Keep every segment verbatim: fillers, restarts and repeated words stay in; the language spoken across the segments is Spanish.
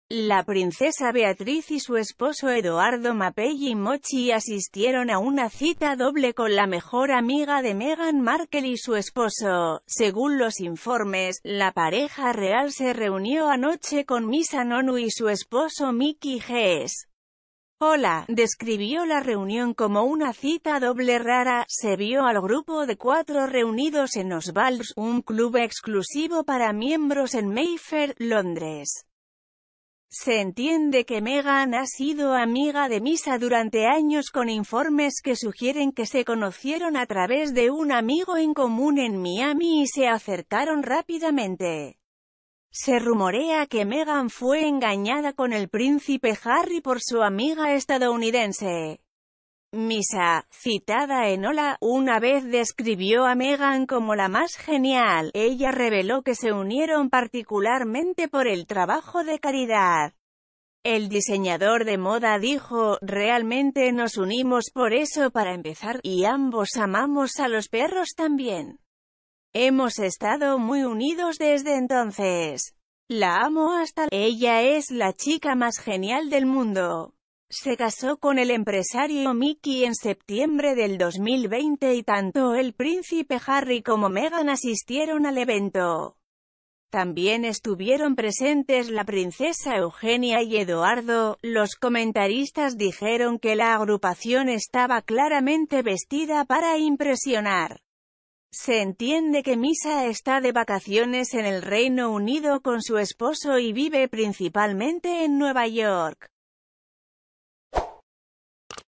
La princesa Beatriz y su esposo Edoardo Mapelli Mochi asistieron a una cita doble con la mejor amiga de Meghan Markle y su esposo. Según los informes, la pareja real se reunió anoche con Misa Nonu y su esposo Mickey Hess. Hola, describió la reunión como una cita doble rara. Se vio al grupo de cuatro reunidos en Oswald's, un club exclusivo para miembros en Mayfair, Londres. Se entiende que Meghan ha sido amiga de Misa durante años, con informes que sugieren que se conocieron a través de un amigo en común en Miami y se acercaron rápidamente. Se rumorea que Meghan fue engañada con el príncipe Harry por su amiga estadounidense. Misa, citada en Hola, una vez describió a Meghan como la más genial. Ella reveló que se unieron particularmente por el trabajo de caridad. El diseñador de moda dijo: "Realmente nos unimos por eso para empezar, y ambos amamos a los perros también. Hemos estado muy unidos desde entonces. La amo hasta... Ella es la chica más genial del mundo". Se casó con el empresario Mickey en septiembre del dos mil veinte y tanto el príncipe Harry como Meghan asistieron al evento. También estuvieron presentes la princesa Eugenia y Edoardo. Los comentaristas dijeron que la agrupación estaba claramente vestida para impresionar. Se entiende que Misa está de vacaciones en el Reino Unido con su esposo y vive principalmente en Nueva York.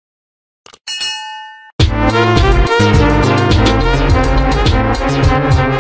Thank you.